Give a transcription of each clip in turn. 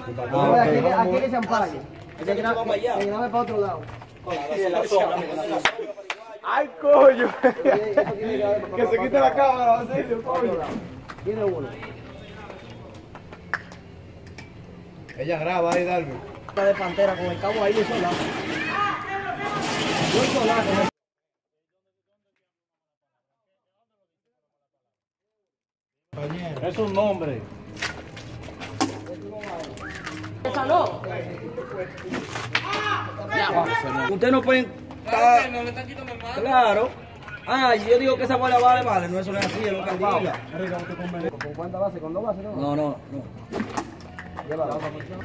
Aquí que se ampague. Que grave para otro lado. ¡Ay, coño! Que se quite la cámara, en serio, coño. Tiene uno. Ella graba ahí, Darby. Está de pantera con el cabo ahí de soldado. Es un nombre. Esa no. Usted no puede estar... Claro. Ah, si yo digo que esa bola vale, no, eso no es así, es lo que él diga. ¿Con cuántas bases? ¿Con 2 bases? No. No. Llévala.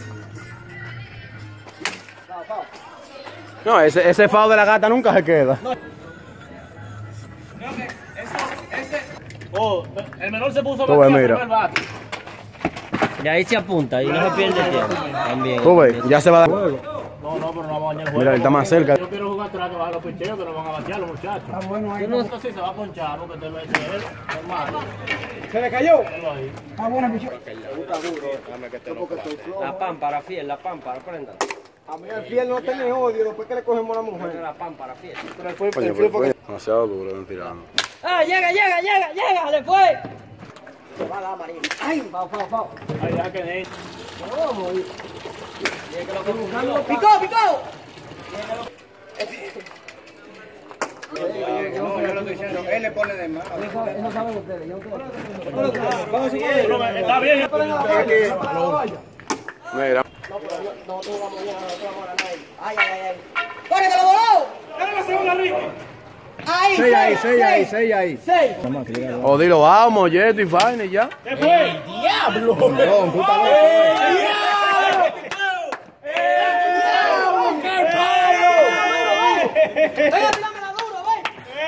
No, ese fao de la gata nunca se queda. Oh, el menor se puso Tú ves, mira. el bate. Y ahí se apunta y no se pierde tiempo. También. Tú ves, ya se va a dar. No, pero no vamos a dañar el juego. Mira, él está más cerca. Yo quiero jugar atrás, que bajar los picheos, que no van a batear los muchachos. Está bueno ahí. Esto sí se va a ponchar, porque debe ser normal. ¿Se le cayó? Está bueno, picho. La pámpara fiel, la pámpara, prenda. A mí el fiel no tiene odio, después que le cogemos a la mujer. La pámpara fiel. Demasiado duro, ven tirando. ¡Ah, llega! ¡Le fue! Va a dar amarillo. ¡Ay! Fao. Ay, ya que de Vamos. ¡Picó! Él le pone de más. Eso saben ustedes. Yo Está bien. Mira. Ay. ¡Corre, que lo voló! ¡Ahí! 6 ahí. 6. O dilo, vamos, Yeto y Fine y ya. ¿Qué fue? ¡Diablo! No, tú estás loco. ¡Venga, tíramela duro, ven!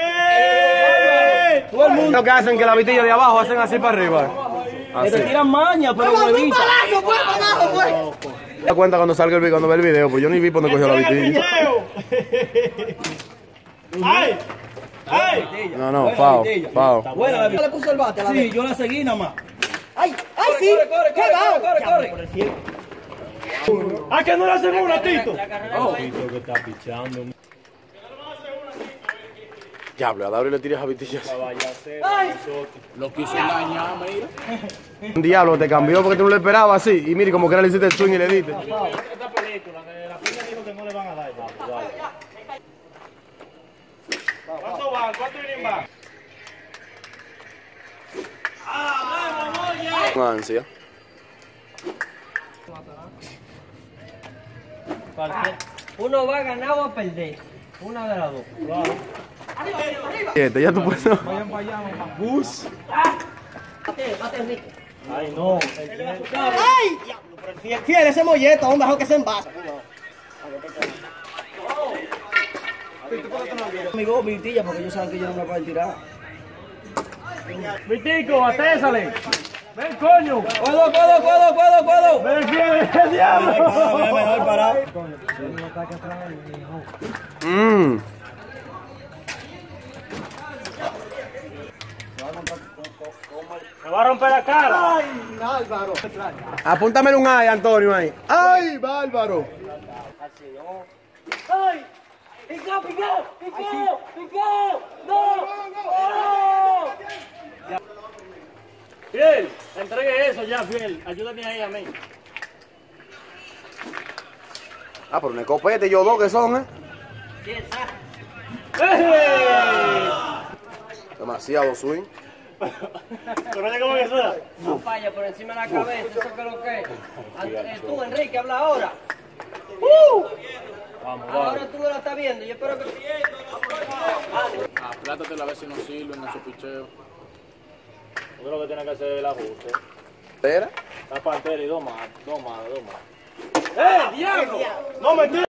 Todo el mundo que hacen que la vitilla de abajo hacen así para arriba. Que te tiran maña, pero huevita. ¡Palazo! Te das cuenta cuando salga cuando ve el video, pues yo ni vi por dónde cogió la vitilla. ¡Ay! No, fao. Está buena la Le puso el bate a la Sí, yo la seguí nada más. ¡Ay, sí! ¡Qué va! Corre. ¡Ah, que no le hacen una, Tito! Tito que está pichando. Diablo, a David le tiras a vitillas. Lo quiso dañar, mira. Un diablo te cambió porque tú no lo esperabas así. Y mire, como que era le hiciste el swing y le diste. Esta película, que la piña dijo que no le van a dar. ¿Cuánto van? ¿Cuánto vienen van? Con ansia. Uno va a ganar o a perder. Una de las dos. Ya tú puedes. Bate, Enrique. Ay, no. ¡Ay! Fiel, ese molleto, hombre, mejor que se envasa. Amigo, vitilla, porque ellos saben que yo no me puedo tirar. Vitico, atésale. Ven, coño. ¡Puedo! Ven, fiel, el diablo. Mejor parado. Me va a romper la cara. ¡Ay, Álvaro! Apúntamele un ay, Antonio, ahí. ¡Ay, bárbaro! ¡Ay! ¡Picó! ¡No! Fiel, entregue eso ya, Fiel. Ayúdame ahí a mí. Ah, pero un escopete, yo dos que son, Demasiado swing. Pero oye, ¿cómo que suena? No falla por encima de la cabeza, eso es lo que es. Tú, Enrique, habla ahora. Vamos. Ahora tú no la estás viendo, yo espero que... Aplátatela a ver si nos sirven esos picheos. Yo creo que tiene que hacer el ajuste. ¿Espera? La pantera y dos más. ¡Diablo! ¡No me